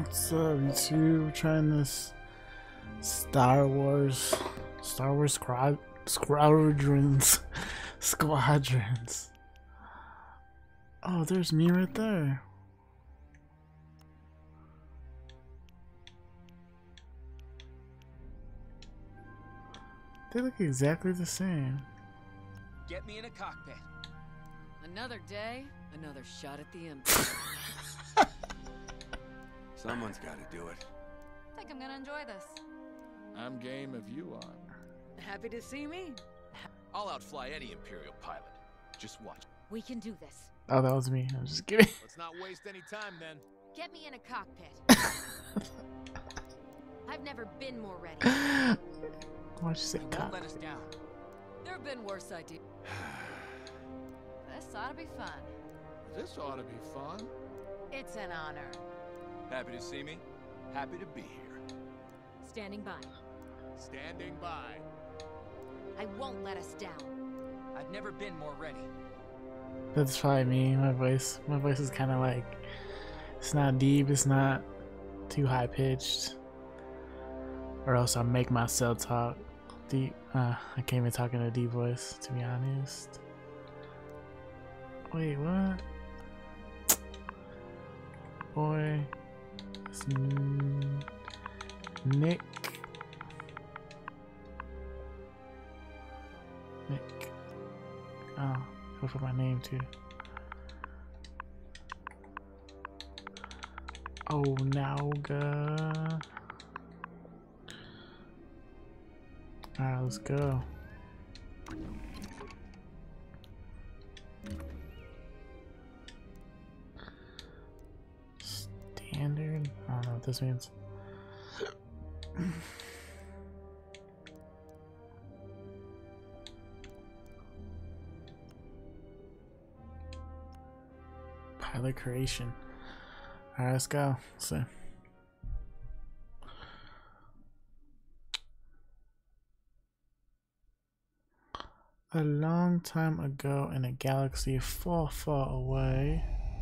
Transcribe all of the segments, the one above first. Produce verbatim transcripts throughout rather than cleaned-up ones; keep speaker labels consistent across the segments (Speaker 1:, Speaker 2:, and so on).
Speaker 1: What's up, YouTube? Trying this Star Wars, Star Wars squad, squadrons, squadrons. Oh, there's me right there. They look exactly the same.
Speaker 2: Get me in a cockpit.
Speaker 3: Another day, another shot at the Empire.
Speaker 2: Someone's got to do it.
Speaker 3: I think I'm gonna enjoy this.
Speaker 4: I'm game if you are.
Speaker 3: Happy to see me.
Speaker 2: I'll outfly any Imperial pilot. Just watch.
Speaker 3: We can do this.
Speaker 1: Oh, that was me. I'm just kidding.
Speaker 2: Let's not waste any time then.
Speaker 3: Get me in a cockpit. I've never been more ready.
Speaker 1: Why'd you say
Speaker 2: Won't
Speaker 1: cock?
Speaker 2: let us down.
Speaker 3: There have been worse ideas. This ought to be fun.
Speaker 4: This ought to be fun.
Speaker 3: It's an honor.
Speaker 2: Happy to see me? Happy to be here.
Speaker 3: Standing by.
Speaker 2: Standing by.
Speaker 3: I won't let us down.
Speaker 2: I've never been more ready.
Speaker 1: That's probably me. My voice, my voice is kind of like, it's not deep. It's not too high pitched. Or else I'll make myself talk deep. Uh, I can't even talk in a deep voice, to be honest. Wait, what? Boy, it's N Nick. Nick. Oh, go for my name too. Onagason. Alright, let's go. Standard? I don't know what this means. Pilot creation. Alright, let's go. So. A long time ago in a galaxy far, far away.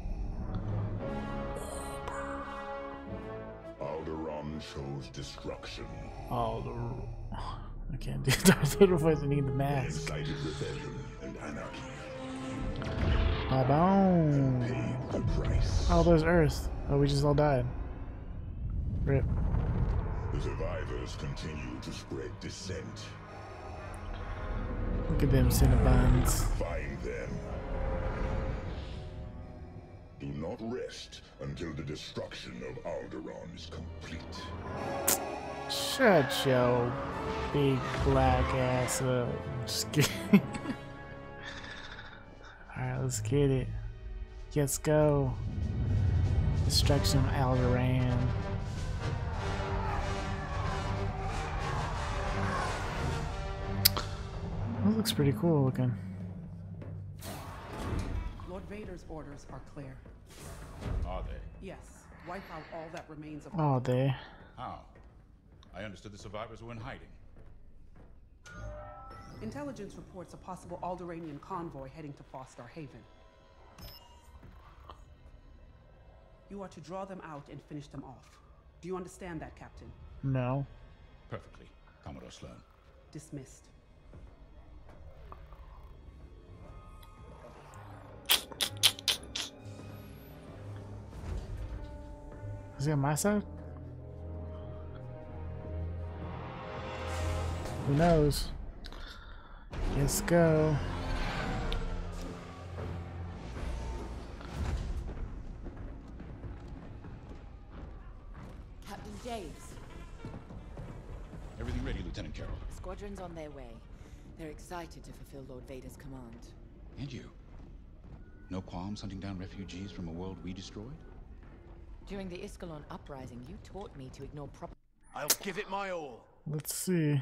Speaker 5: Alderaan shows destruction.
Speaker 1: Alderaan. I can't do Darth Vader voice. I need the mask.
Speaker 5: Incited rebellion and anarchy.
Speaker 1: Ah, boom.
Speaker 5: Paid the price.
Speaker 1: Oh, there's Earth. Oh, we just all died. Rip.
Speaker 5: The survivors continue to spread dissent.
Speaker 1: Look at them Cinnabons.
Speaker 5: Find them. Do not rest until the destruction of Alderaan is complete.
Speaker 1: Shut your big black ass up. I'm just kidding. Alright, let's get it. Let's go. Destruction of Alderaan. That looks pretty cool looking.
Speaker 6: Lord Vader's orders are clear.
Speaker 4: Are they?
Speaker 6: Yes, wipe out all that remains of
Speaker 1: All day.
Speaker 4: How? I understood the survivors were in hiding.
Speaker 6: Intelligence reports a possible Alderaanian convoy heading to Foster Haven. You are to draw them out and finish them off. Do you understand that, Captain?
Speaker 1: No.
Speaker 4: Perfectly, Commodore Sloan.
Speaker 6: Dismissed.
Speaker 1: Is he on my side? Who knows? Let's go.
Speaker 3: Captain James.
Speaker 4: Everything ready, Lieutenant Carroll.
Speaker 3: The squadron's on their way. They're excited to fulfill Lord Vader's command.
Speaker 4: And you? No qualms hunting down refugees from a world we destroyed?
Speaker 3: During the Iskalon uprising, you taught me to ignore proper.
Speaker 2: I'll give it my all.
Speaker 1: Let's see.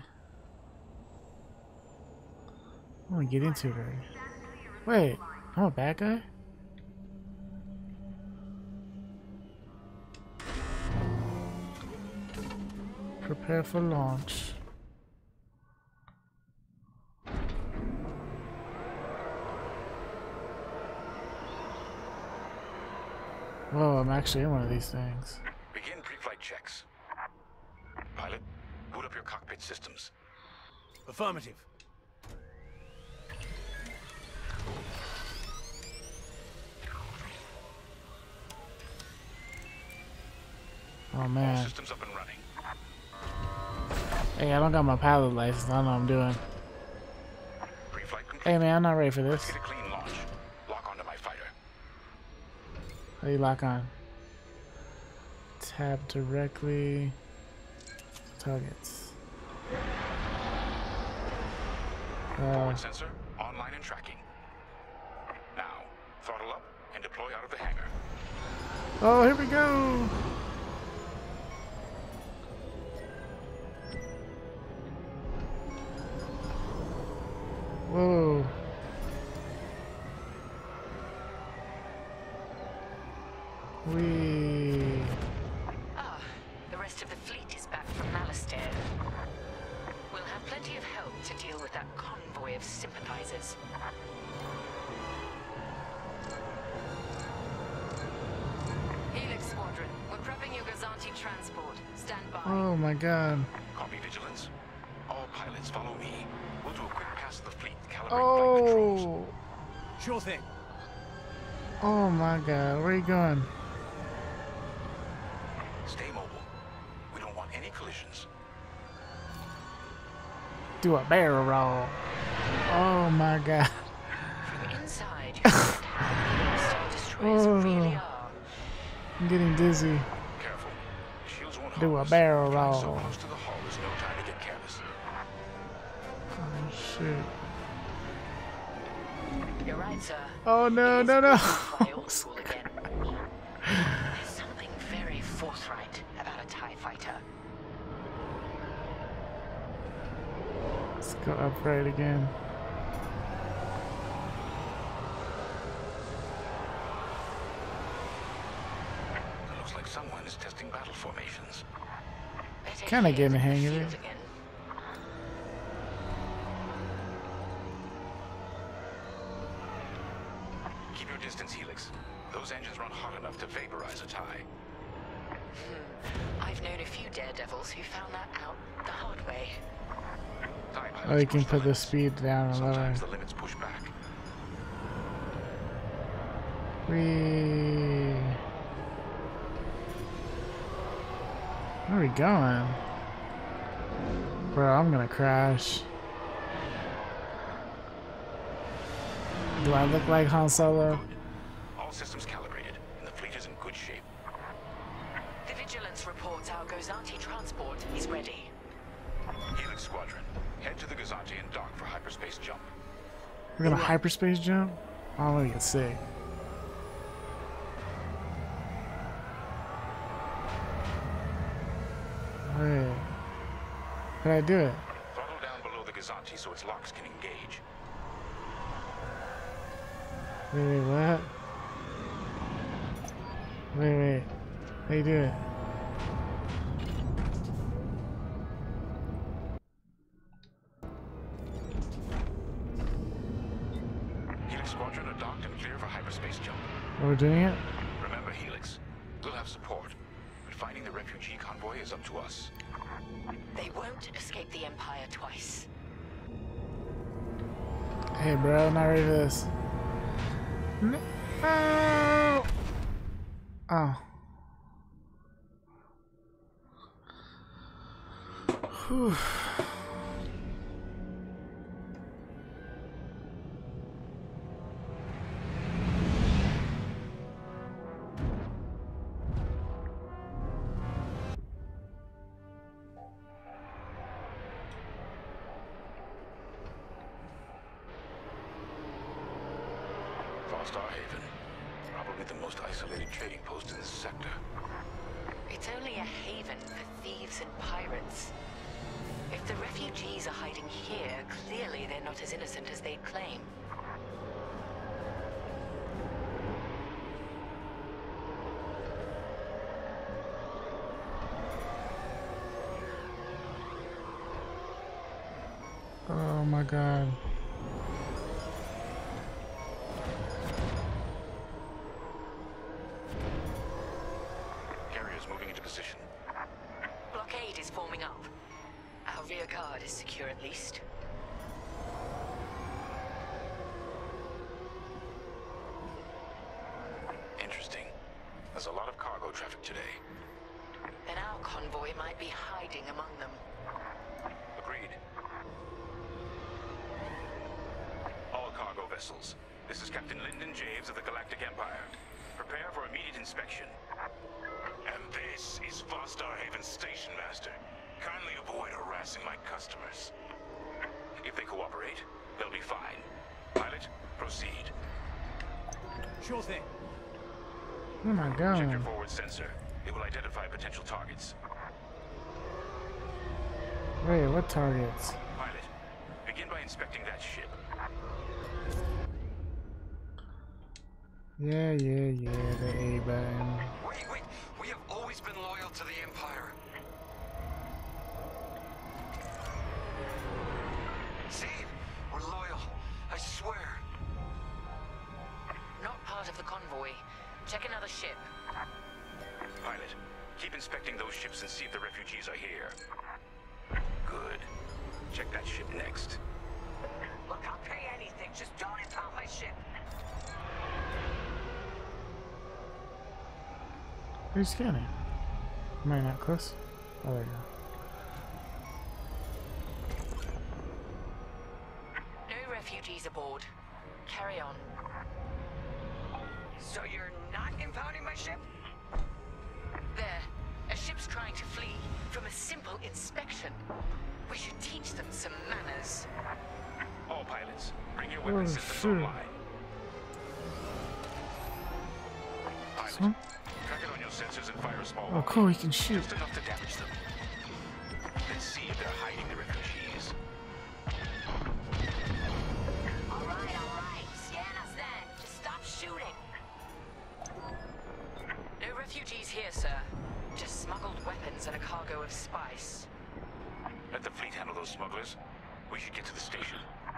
Speaker 1: I want to get into it already. Wait, I'm a bad guy? Prepare for launch. Whoa, I'm actually in one of these things.
Speaker 7: Begin pre
Speaker 4: checks. Pilot, boot up your cockpit systems.
Speaker 2: Affirmative.
Speaker 1: Oh
Speaker 4: All
Speaker 1: man.
Speaker 4: systems up and running.
Speaker 1: Hey, I don't got my pilot license. I don't know what I'm doing.
Speaker 4: Pre-flight complete.
Speaker 1: Hey man, I'm not ready for this.
Speaker 4: Get a clean launch. Lock onto my fighter.
Speaker 1: How do you lock on? Tap directly. Targets. Uh,
Speaker 4: Forward sensor online and tracking. Now, throttle up and deploy out of the hangar.
Speaker 1: oh, here we go. Whoa. We.
Speaker 7: Ah, the rest of the fleet is back from Malastare. We'll have plenty of help to deal with that convoy of sympathizers.
Speaker 3: Helix Squadron, we're prepping your Gazanti transport. Stand by.
Speaker 1: Oh my god.
Speaker 4: Copy, Vigilance. All pilots follow me. We'll do a quick pass of the fleet, calibrate flight controls.
Speaker 1: Oh.
Speaker 2: Sure thing.
Speaker 1: Oh my god. Where are you going?
Speaker 4: Stay mobile. We don't want any collisions.
Speaker 1: Do a barrel roll. Oh my god.
Speaker 7: From inside, you find how big Star Destroyers
Speaker 1: Oh.
Speaker 7: really are.
Speaker 1: I'm getting dizzy.
Speaker 4: Careful. Shields won't
Speaker 1: Do a
Speaker 4: harm us.
Speaker 1: barrel
Speaker 4: Flying so
Speaker 1: roll.
Speaker 4: close to the hull, there's no time to get careless.
Speaker 1: Oh shit.
Speaker 7: You're right, sir.
Speaker 1: Oh no,
Speaker 7: It is
Speaker 1: no, no.
Speaker 7: good to fly old school again. There's something very forthright about a TIE fighter.
Speaker 1: Let's go upright again.
Speaker 4: It looks like someone is testing battle formations.
Speaker 7: Better
Speaker 1: Kinda
Speaker 7: head
Speaker 1: getting the
Speaker 7: to
Speaker 1: hang of
Speaker 7: field
Speaker 1: it.
Speaker 7: again.
Speaker 4: Keep your distance, Helix. Those engines run hot enough to vaporize a TIE.
Speaker 7: Hmm. I've known a few daredevils who found that out the hard way.
Speaker 4: TIE
Speaker 1: Oh,
Speaker 4: pilots
Speaker 1: you can
Speaker 4: push
Speaker 1: put the
Speaker 4: limits.
Speaker 1: speed down and lower.
Speaker 4: Sometimes the limits push back.
Speaker 1: We. Where are we going? Bro, I'm gonna crash. Do I look like Han Solo?
Speaker 4: All systems calibrated, and the fleet is in good shape.
Speaker 7: The Vigilance reports our Gozanti transport is ready.
Speaker 4: Helix Squadron, head to the Gazanti and dock for hyperspace jump.
Speaker 1: We're gonna hyperspace jump? I'm gonna get sick. Wait. How did I do it?
Speaker 4: Throttle down below the Gazanti so its locks can engage.
Speaker 1: Wait, wait, what? Wait, wait. How you do it?
Speaker 4: Helix Squadron are docked and clear for hyperspace jump.
Speaker 1: Oh, we're doing it?
Speaker 4: Remember, Helix, we'll have support, but finding the refugee convoy is up to us.
Speaker 7: They won't escape the Empire twice.
Speaker 1: Hey, bro, not ready for this. No. Oh. Whew.
Speaker 4: Star Haven, probably the most isolated trading post in this sector.
Speaker 7: It's only a haven for thieves and pirates. If the refugees are hiding here, clearly they're not as innocent as they claim.
Speaker 1: Oh my god.
Speaker 4: Carriers moving into position.
Speaker 7: blockade is forming up. Our rear guard is secure at least.
Speaker 4: Interesting. There's a lot of cargo traffic today.
Speaker 7: Then our convoy might be hiding among them.
Speaker 4: Agreed. All cargo vessels. This is Captain Lyndon Javes of the Galactic Empire. Prepare for immediate inspection. And this is Vostarhaven Station Master. Kindly avoid harassing my customers. If they cooperate, they'll be fine. Pilot, proceed.
Speaker 2: Sure thing.
Speaker 1: Oh my
Speaker 4: Check
Speaker 1: god.
Speaker 4: your forward sensor. It will identify potential targets.
Speaker 1: Wait, what targets?
Speaker 4: Pilot, begin by inspecting that ship.
Speaker 1: Yeah, yeah, yeah, the A button.
Speaker 8: Wait, wait. We have always been loyal to the Empire. See? We're loyal. I swear.
Speaker 7: Not part of the convoy. Check another ship.
Speaker 4: Pilot, keep inspecting those ships and see if the refugees are here. Good. Check that ship next.
Speaker 7: Look, I'll pay anything. Just don't impound my ship.
Speaker 1: Who's scanning? Am I not close? Oh, there you go.
Speaker 7: No refugees aboard. Carry on.
Speaker 8: So you're not impounding my ship?
Speaker 7: There. A ship's trying to flee from a simple inspection. We should teach them some manners.
Speaker 4: All pilots, bring your weapon
Speaker 1: Oh,
Speaker 4: systems
Speaker 1: sure.
Speaker 4: online. Pilot,
Speaker 1: So?
Speaker 4: track it on your sensors and fire a small
Speaker 1: Oh,
Speaker 4: rocket.
Speaker 1: cool, he can shoot.
Speaker 4: Just enough to damage them. Let's see if they're hiding the refugees.
Speaker 3: All right, all right. Scan us then. Just stop shooting.
Speaker 7: No refugees here, sir. Just smuggled weapons and a cargo of spice.
Speaker 4: Let the fleet handle those smugglers. We should get to the station.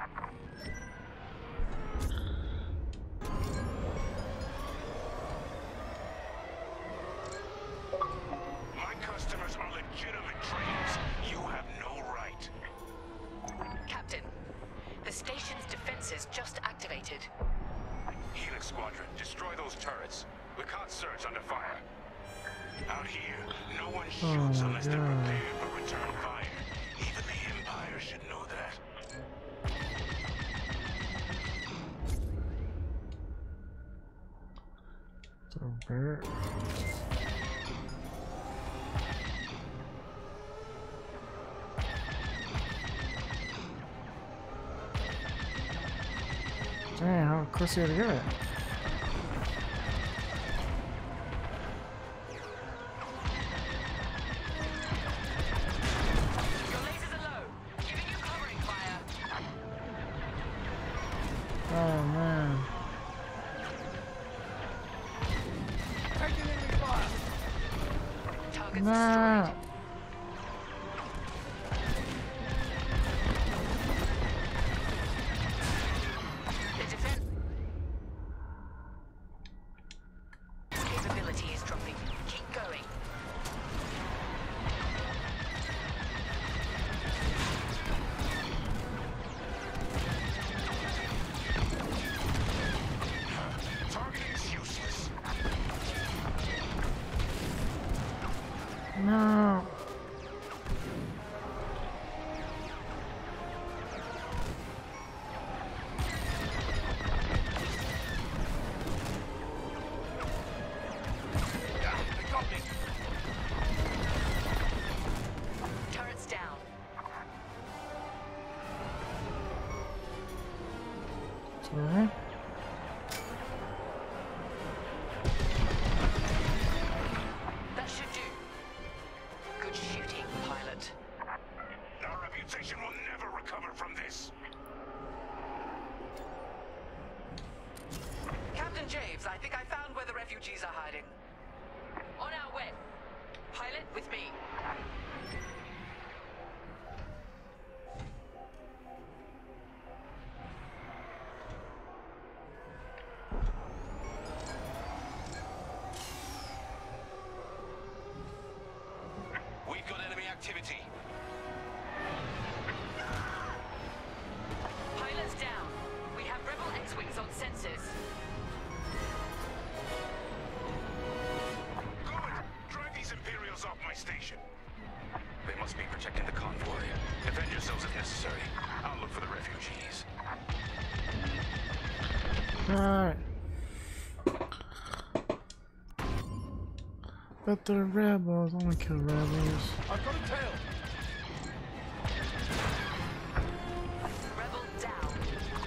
Speaker 4: My customers are legitimate traders. You have no right.
Speaker 7: Captain, the station's defenses just activated.
Speaker 4: Helix Squadron, destroy those turrets. We can't search under fire. Out here, no one shoots
Speaker 1: Oh,
Speaker 4: unless they're
Speaker 1: God.
Speaker 4: prepared for return fire. Even the Empire should know that.
Speaker 1: So where? Dang, how close you gotta get it?
Speaker 7: Your lasers are low. Giving you covering fire.
Speaker 1: Oh man.
Speaker 7: Targets
Speaker 1: Nah.
Speaker 7: destroyed. The defense capability is dropping. Keep going.
Speaker 4: Targeting's useless.
Speaker 1: No.
Speaker 2: They got me.
Speaker 7: Turrets down.
Speaker 1: Sorry.
Speaker 7: That should do. Good shooting, pilot.
Speaker 4: Our reputation will never recover from this.
Speaker 7: Captain Javes, I think I found where the refugees are hiding. On our way. Pilot, with me.
Speaker 2: We've got enemy
Speaker 4: my station. They must be protecting the convoy. Defend yourselves if necessary. I'll look for the refugees.
Speaker 1: Alright. But they're rebels. I wanna kill rebels.
Speaker 2: I've got a tail.
Speaker 7: Rebel down.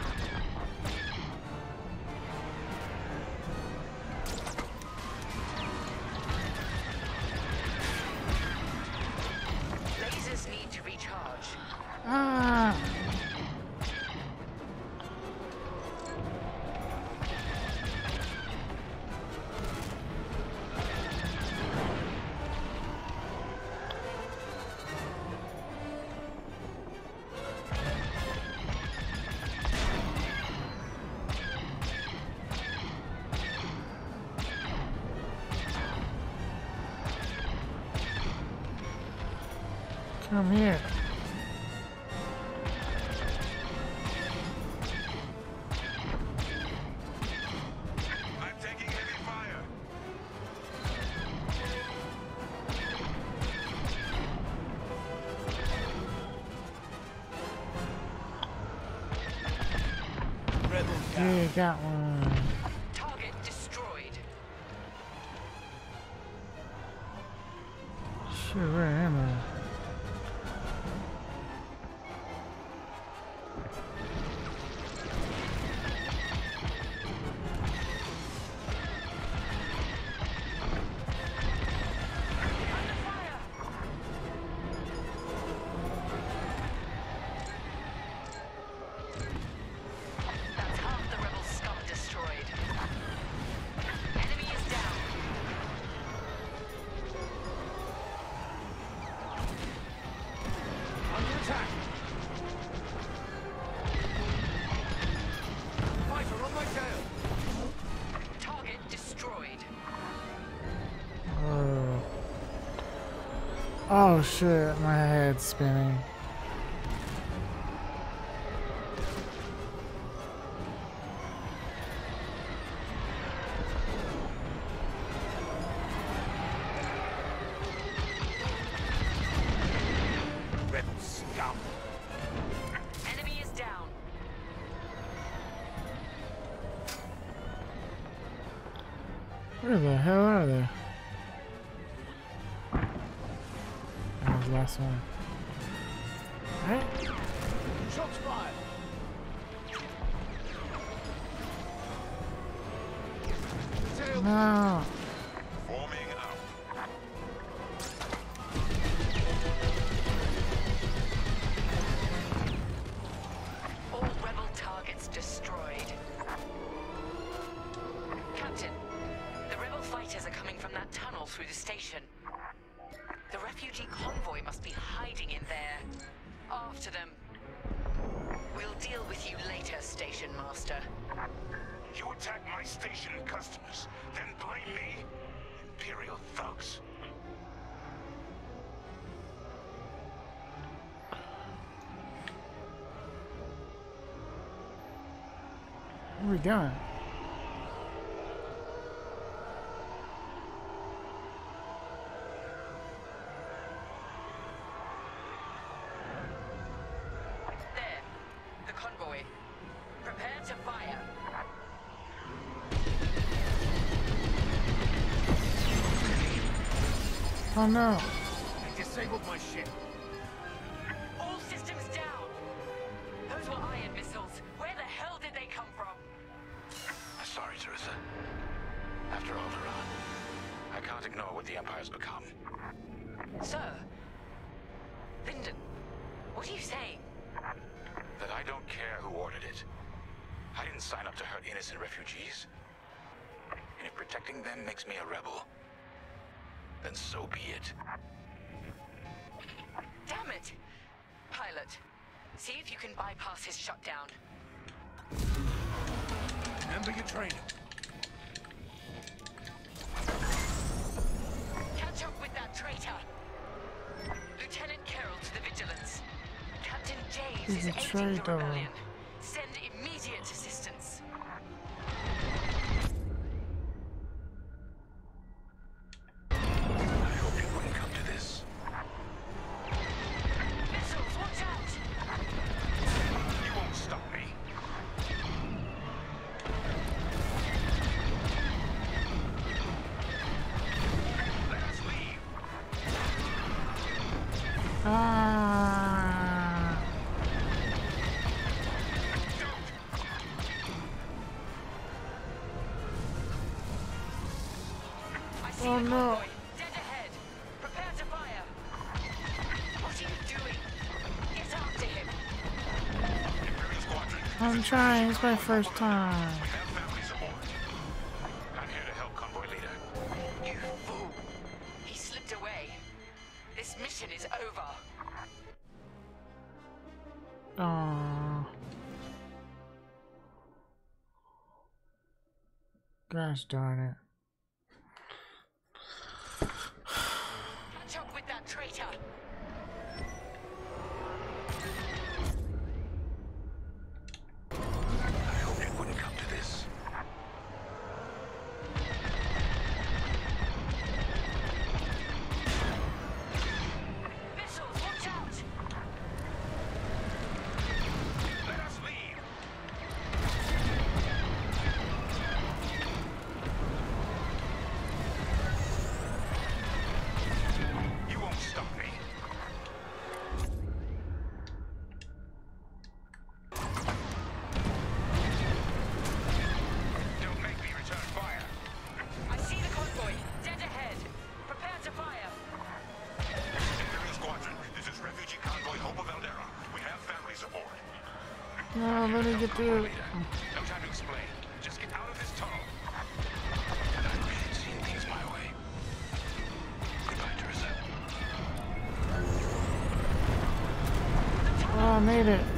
Speaker 7: Lasers need to recharge.
Speaker 1: Ah! Come here.
Speaker 4: I'm taking heavy fire.
Speaker 2: Rebel
Speaker 1: Yeah, got one.
Speaker 7: Target destroyed.
Speaker 1: Shit, where am I?
Speaker 7: That's half the rebel scum destroyed. Enemy is down.
Speaker 2: under attack. Fighter on my tail.
Speaker 7: Target destroyed.
Speaker 1: Oh. Oh shit, my head's spinning.
Speaker 2: Rebel scum.
Speaker 7: Enemy is down.
Speaker 1: Where the hell are they? That was the last one. Alright.
Speaker 2: Shots fired. Tail.
Speaker 1: No.
Speaker 4: Forming out.
Speaker 7: All rebel targets destroyed. Captain, the rebel fighters are coming from that tunnel through the station. The refugee convoy must be hiding in there. After them. We'll deal with you later, Station Master.
Speaker 4: You attack my station and customers, then blame me? Imperial thugs.
Speaker 1: Where are we going?
Speaker 7: There. The convoy. Prepare to fire.
Speaker 1: Oh no.
Speaker 2: They disabled my ship.
Speaker 7: All systems down. Those were iron missiles. Where the hell did they come from?
Speaker 4: Sorry, Teresa. After Alderaan, I can't ignore what the Empire's become.
Speaker 7: Sir. Lyndon. What are you saying?
Speaker 4: That I don't care who ordered it. I didn't sign up to hurt innocent refugees. And if protecting them makes me a rebel, then so be it.
Speaker 7: Damn it! Pilot, see if you can bypass his shutdown.
Speaker 2: Remember your training.
Speaker 7: Catch up with that traitor! Lieutenant Carroll to the Vigilance. Captain James
Speaker 1: He's
Speaker 7: is
Speaker 1: a
Speaker 7: aiding the
Speaker 1: traitor.
Speaker 7: rebellion. Send immediate assistance.
Speaker 4: I hoped it wouldn't come to this.
Speaker 1: Ah.
Speaker 7: I see
Speaker 1: Oh
Speaker 7: the
Speaker 1: no.
Speaker 7: convoy. Dead ahead. Prepare to fire. What are you doing? Get after him.
Speaker 4: Imperial Squadron.
Speaker 1: I'm trying. It's my first time.
Speaker 4: We have families aboard. I'm here to help convoy leader.
Speaker 7: You fool. He slipped away. This mission is over.
Speaker 1: Aww. Gosh darn it.
Speaker 7: Catch up with that traitor.
Speaker 4: I hoped it wouldn't come to this.
Speaker 7: Missiles, watch out!
Speaker 4: Let us leave. You won't stop me. Don't make me return fire.
Speaker 7: I see the convoy. Dead ahead. Prepare to fire.
Speaker 4: Imperial Squadron, this is refugee convoy Hope of Eldera. We have families aboard.
Speaker 1: No, let me get through.
Speaker 4: No time to explain. Just get out of this tunnel. And I'm really seeing things my way. Goodbye, Teresa.
Speaker 1: Oh, I made it.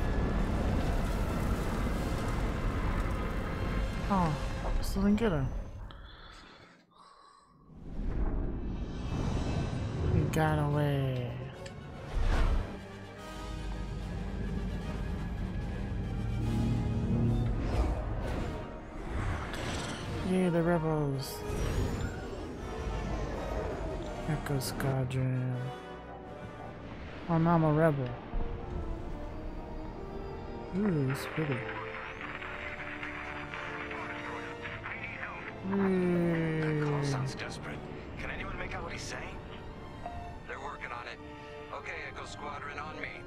Speaker 1: Oh, still didn't get her. He got away. Yeah, the rebels. Echo Squadron. Oh, now I'm a rebel. Ooh, it's pretty.
Speaker 4: That call
Speaker 1: Ooh.
Speaker 4: sounds desperate. Can anyone make out what he's saying?
Speaker 8: They're working on it. Okay, Echo Squadron, on me.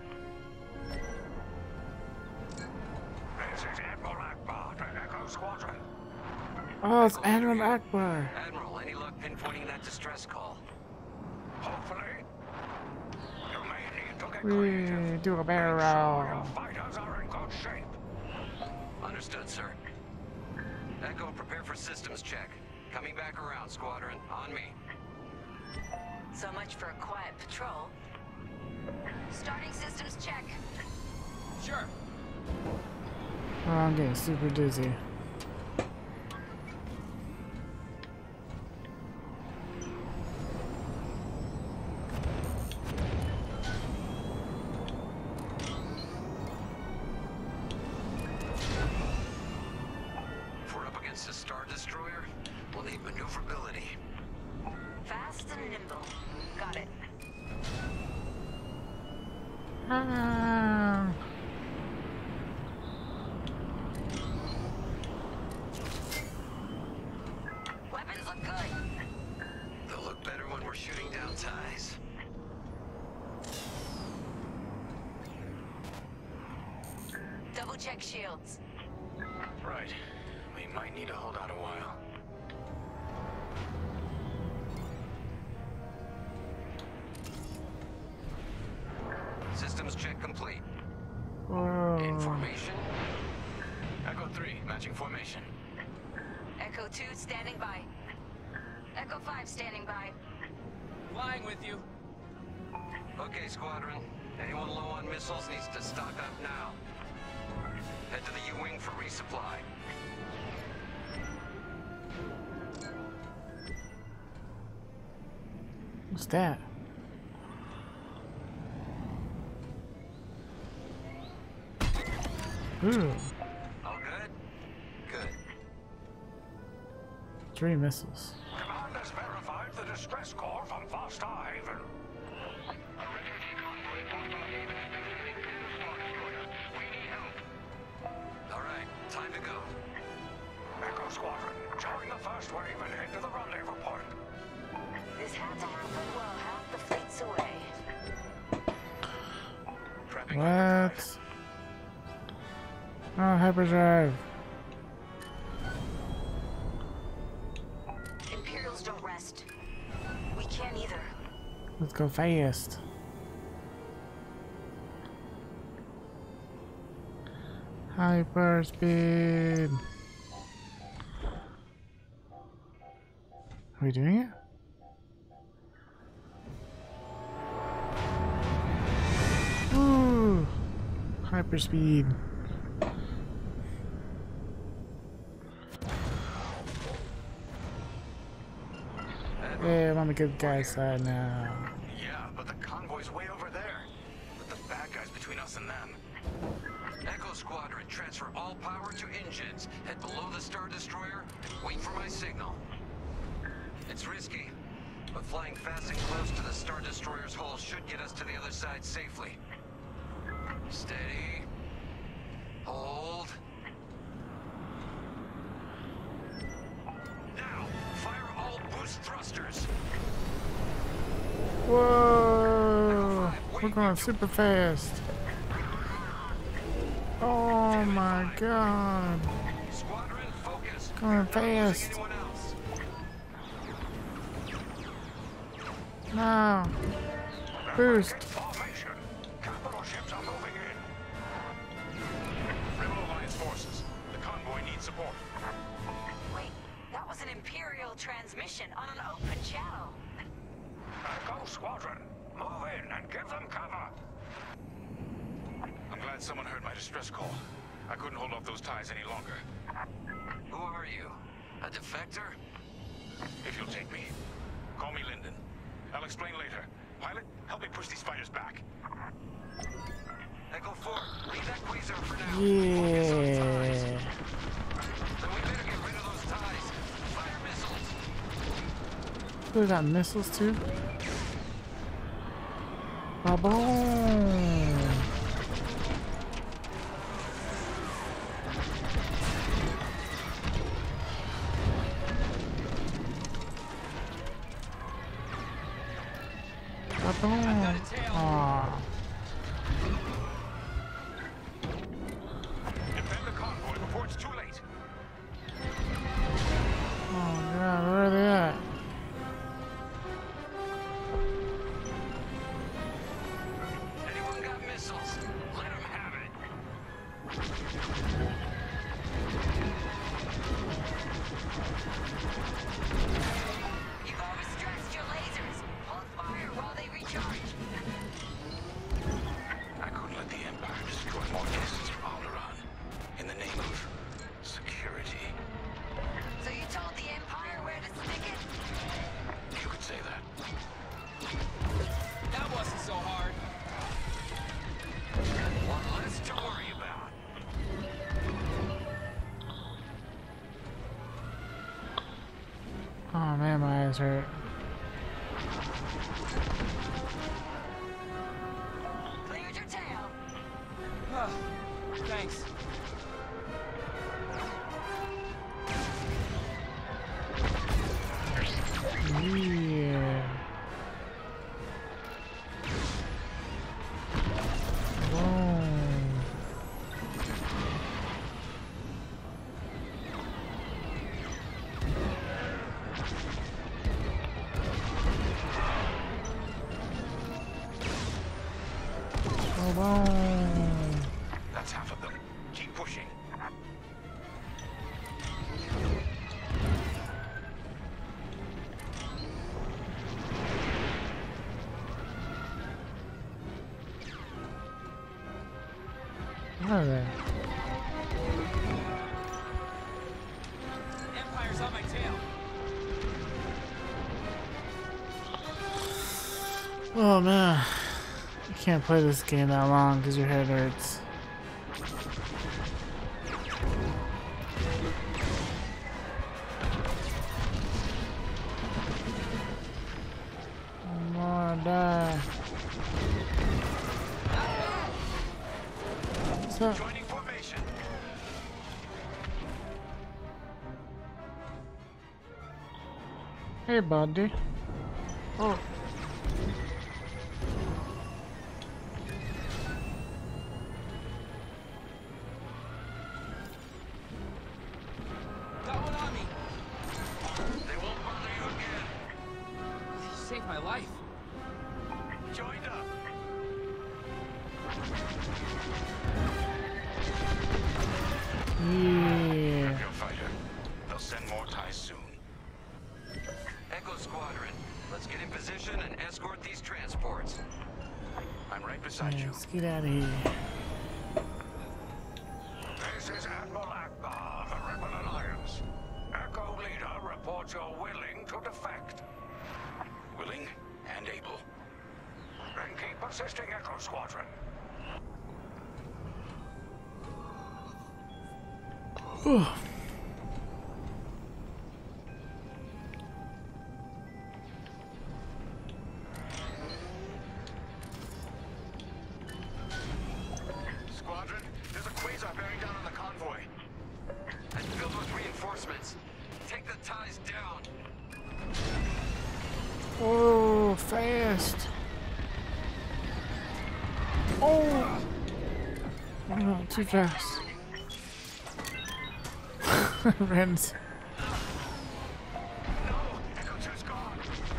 Speaker 4: This is Admiral Akbar to Echo Squadron.
Speaker 1: Oh, it's Admiral Akbar.
Speaker 8: Admiral, any luck pinpointing that distress call?
Speaker 4: Hopefully. You may need to get
Speaker 1: We
Speaker 4: creative.
Speaker 1: do a
Speaker 4: Make
Speaker 1: barrel
Speaker 4: sure
Speaker 1: roll.
Speaker 4: your fighters are in good shape.
Speaker 8: Understood, sir. Echo, prepare for systems check. Coming back around, Squadron. On me.
Speaker 7: So much for a quiet patrol.
Speaker 3: Starting systems check.
Speaker 2: Sure.
Speaker 1: Oh, I'm getting super dizzy.
Speaker 8: If we're up against a Star Destroyer, we'll need maneuverability.
Speaker 7: Fast and nimble. Got it.
Speaker 1: Ah.
Speaker 7: Weapons look good.
Speaker 8: They'll look better when we're shooting down ties.
Speaker 7: Double check shields.
Speaker 4: Right. We might need to hold out a while.
Speaker 8: Systems check complete.
Speaker 1: Whoa.
Speaker 8: In formation.
Speaker 4: Echo three, matching formation.
Speaker 7: Echo two standing by.
Speaker 3: Echo five standing by.
Speaker 2: Flying with you.
Speaker 8: Okay, Squadron. Anyone low on missiles needs to stock up now. Head to the U-Wing for resupply.
Speaker 1: What's that? Ooh,
Speaker 8: All good? Good.
Speaker 1: three missiles.
Speaker 4: Command has verified the distress call from Foster Haven.
Speaker 8: All right, time to go.
Speaker 4: Echo Squadron, join the first wave and head to the rendezvous point.
Speaker 7: This had to happen while half the fleet's away.
Speaker 8: dropping.
Speaker 1: What? Oh, hyperdrive.
Speaker 7: Imperials don't rest. We can't either.
Speaker 1: Let's go fast. Hyper speed. Are we doing it? Ooh, hyper speed. Yeah, I'm on the good guy's side now.
Speaker 4: Yeah, but the convoy's way over there. With the bad guys between us and them.
Speaker 8: Echo Squadron, transfer all power to engines. Head below the Star Destroyer and wait for my signal. It's risky, but flying fast and close to the Star Destroyer's hull should get us to the other side safely. Steady. Hold. Now, fire all boost thrusters.
Speaker 1: Whoa! We're going super fast. Oh my god.
Speaker 8: Squadron, focus.
Speaker 1: Going
Speaker 8: Not losing
Speaker 1: fast.
Speaker 8: anyone else.
Speaker 1: No. Boost.
Speaker 4: Formation. Capital ships are moving in. Rebel Alliance forces. The convoy needs support.
Speaker 7: Wait, that was an Imperial transmission on an open channel.
Speaker 4: Go, Squadron. Move in and give them cover. I'm glad someone heard my distress call. I couldn't hold off those ties any longer.
Speaker 8: Who are you? A defector?
Speaker 4: If you'll take me, call me Lyndon. I'll explain later. Pilot, help me push these fighters back.
Speaker 8: Echo four, leave that quasar for now.
Speaker 1: Yeah.
Speaker 8: Then we better get rid of those ties. Fire missiles.
Speaker 1: We got missiles too. Ba-boom. Ba-boom. Aw.
Speaker 4: Defend the convoy before it's too late.
Speaker 1: Oh god, where are they at?
Speaker 8: Anyone got missiles? Let them have it.
Speaker 7: You've overstretched your lasers. Hold fire while they recharge.
Speaker 4: I couldn't let the Empire destroy more distance from Alderaan in the name of security.
Speaker 7: So you told the Empire where to stick it?
Speaker 4: You could say that.
Speaker 2: That wasn't so hard.
Speaker 8: One less to worry about.
Speaker 1: Oh man, my eyes hurt.
Speaker 7: Cleared your tail.
Speaker 2: Thanks.
Speaker 1: Yeah. Boom. Oh, boom.
Speaker 4: That's half of them. Keep pushing.
Speaker 1: What are they?
Speaker 2: Empire's on my tail.
Speaker 1: Oh man. You can't play this game that long because your head hurts. I'm gonna die. What's up?
Speaker 4: Joining formation.
Speaker 1: Hey, buddy. Oh.
Speaker 4: I'm right beside you.
Speaker 1: Let's get out of here.
Speaker 8: This is Admiral Akbar of the Rebel Alliance. Echo Leader reports you're willing to defect.
Speaker 4: Willing and able.
Speaker 8: Then keep assisting Echo Squadron.
Speaker 4: Squadron, there's a quasar bearing down on the convoy.
Speaker 8: And filled with reinforcements. Take the ties down.
Speaker 1: Oh, fast. Oh. Oh no, too fast. Rens.
Speaker 8: No, Echo two's gone.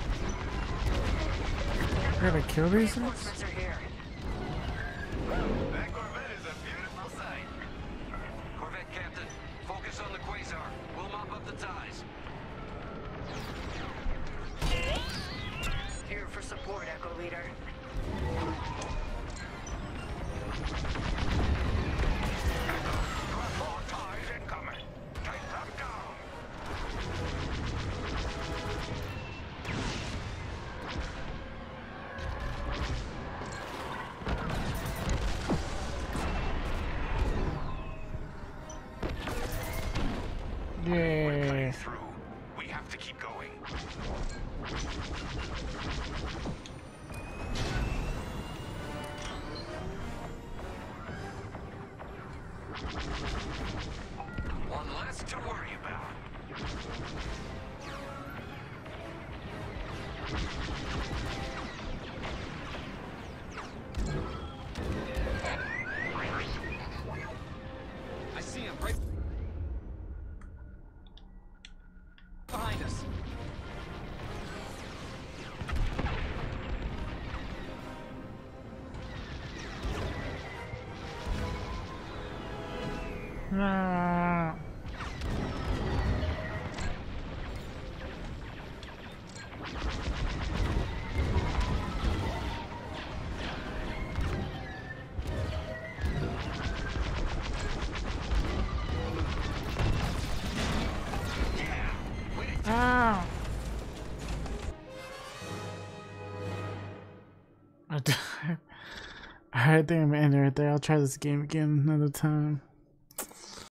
Speaker 1: I gotta kill these things?
Speaker 7: Reinforcements are here.
Speaker 4: That Corvette is a beautiful sight.
Speaker 8: Corvette Captain, focus on the quasar. We'll mop up the ties.
Speaker 7: Here for support, Echo Leader.
Speaker 8: You have four ties incoming. Take them down.
Speaker 4: We're
Speaker 1: Yeah.
Speaker 4: cutting through. We have to keep going.
Speaker 8: One less to worry about.
Speaker 2: I see him right behind us.
Speaker 1: Ah. Ow. I think I'm gonna end it right there. I'll try this game again another time.